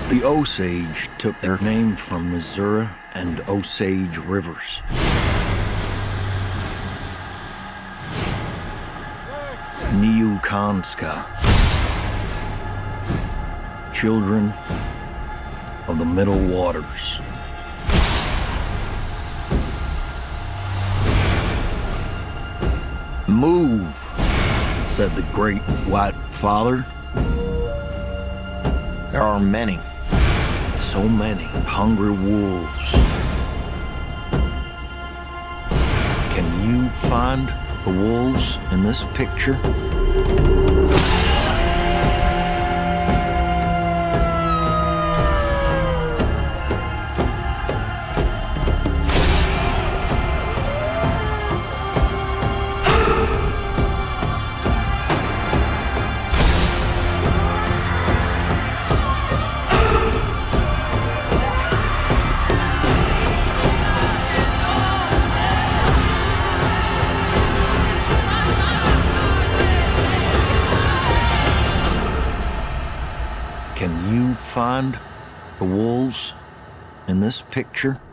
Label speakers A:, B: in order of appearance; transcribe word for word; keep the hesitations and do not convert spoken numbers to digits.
A: The Osage took their name from Missouri and Osage rivers. Niukanska, children of the Middle Waters. Move, said the great white father.
B: There are many.
A: So many hungry wolves. Can you find the wolves in this picture? Can you find the wolves in this picture?